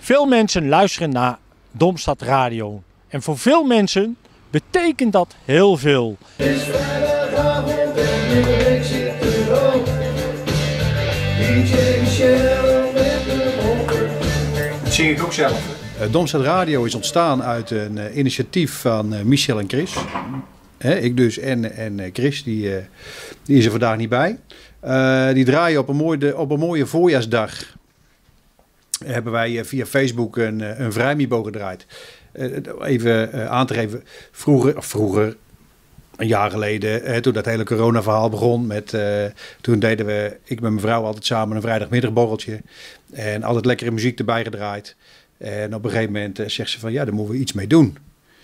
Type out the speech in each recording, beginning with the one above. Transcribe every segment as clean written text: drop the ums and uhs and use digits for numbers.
Veel mensen luisteren naar Domstad Radio. En voor veel mensen betekent dat heel veel. Het is vrijdagavond en de week zit erop. DJ Michel met de moppen. Dat zing ik ook zelf. Domstad Radio is ontstaan uit een initiatief van Michel en Chris. Ik dus en Chris, die is er vandaag niet bij. Die draaien op een mooie voorjaarsdag. Hebben wij via Facebook een vrijmibo gedraaid. Even aan te geven, vroeger, een jaar geleden, toen dat hele corona-verhaal begon, toen deden ik met mijn vrouw altijd samen een vrijdagmiddagborreltje. En altijd lekkere muziek erbij gedraaid. En op een gegeven moment zegt ze van, ja, daar moeten we iets mee doen.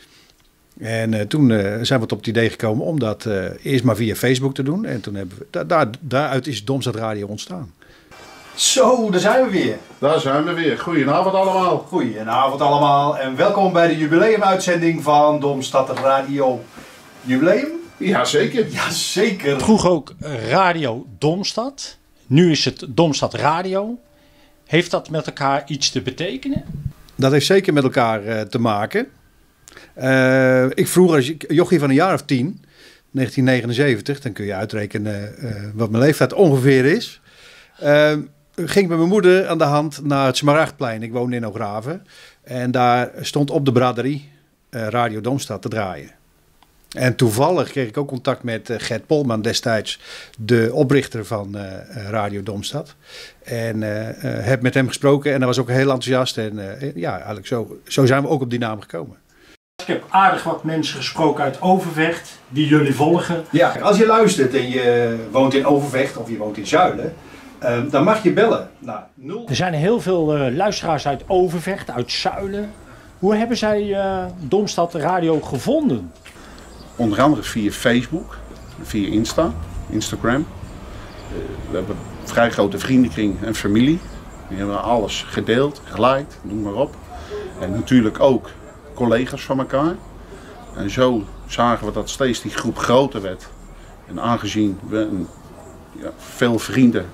En toen zijn we op het idee gekomen om dat eerst maar via Facebook te doen. En toen hebben we, daaruit is Domstad Radio ontstaan. Zo, daar zijn we weer. Daar zijn we weer. Goedenavond allemaal. Goedenavond allemaal en welkom bij de jubileumuitzending van Domstad Radio. Jubileum? Jazeker. Jazeker. Vroeger ook Radio Domstad. Nu is het Domstad Radio. Heeft dat met elkaar iets te betekenen? Dat heeft zeker met elkaar te maken. Ik vroeger, als jochie van een jaar of 10, 1979, dan kun je uitrekenen wat mijn leeftijd ongeveer is. Ging ik met mijn moeder aan de hand naar het Smaragdplein. Ik woonde in Ograven. En daar stond op de braderie Radio Domstad te draaien. En toevallig kreeg ik ook contact met Gert Polman, destijds de oprichter van Radio Domstad. En heb met hem gesproken en hij was ook heel enthousiast. En ja, eigenlijk zo zijn we ook op die naam gekomen. Ik heb aardig wat mensen gesproken uit Overvecht die jullie volgen. Ja, als je luistert en je woont in Overvecht of je woont in Zuilen, dan mag je bellen naar 0. Er zijn heel veel luisteraars uit Overvecht, uit Zuilen. Hoe hebben zij Domstad Radio gevonden? Onder andere via Facebook, via Instagram. We hebben een vrij grote vriendenkring en familie. Die hebben alles gedeeld, geliked, noem maar op. En natuurlijk ook collega's van elkaar. En zo zagen we dat steeds die groep groter werd. En aangezien we veel vrienden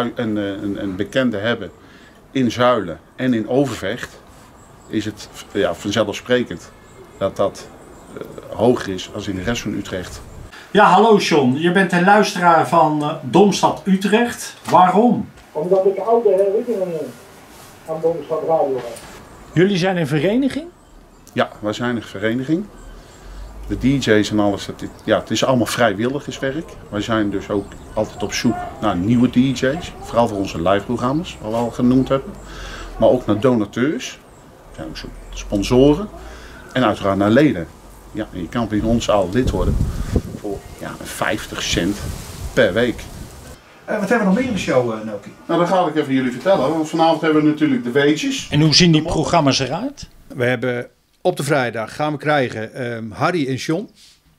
en bekenden hebben in Zuilen en in Overvecht, is het vanzelfsprekend dat hoger is als in de rest van Utrecht. Ja, hallo John. Je bent een luisteraar van Domstad Utrecht. Waarom? Omdat ik oude herinneringen aan Domstad Radio heb. Jullie zijn een vereniging? Ja, wij zijn een vereniging. De DJ's en alles, het is allemaal vrijwilligerswerk. Wij zijn dus ook altijd op zoek naar nieuwe DJ's. Vooral voor onze liveprogramma's, wat we al genoemd hebben. Maar ook naar donateurs. We zijn ook zo sponsoren. En uiteraard naar leden. Ja, en je kan bij ons al lid worden voor 50 cent per week. Wat hebben we nog meer in de show, Noki? Nou, dat ga ik even jullie vertellen. Want vanavond hebben we natuurlijk de weetjes. En hoe zien die programma's eruit? We hebben op de vrijdag gaan we krijgen Harry en John.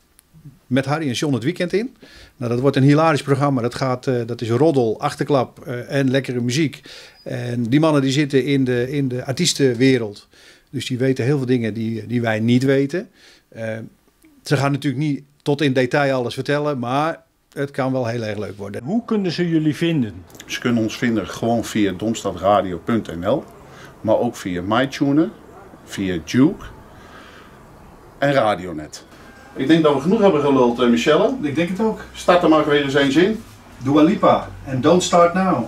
Met Harry en John het weekend in. Nou, dat wordt een hilarisch programma. Dat is roddel, achterklap en lekkere muziek. En die mannen die zitten in de artiestenwereld. Dus die weten heel veel dingen die wij niet weten. Ze gaan natuurlijk niet tot in detail alles vertellen, maar het kan wel heel erg leuk worden. Hoe kunnen ze jullie vinden? Ze kunnen ons vinden gewoon via domstadradio.nl, maar ook via MyTuner, via Duke en Radionet. Ik denk dat we genoeg hebben geluld, Michelle. Ik denk het ook. Start er maar weer eens in. Dua Lipa en Don't Start Now.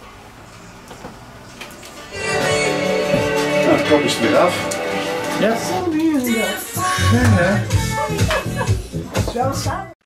Nou, de kop is er weer af. Ja. Ja.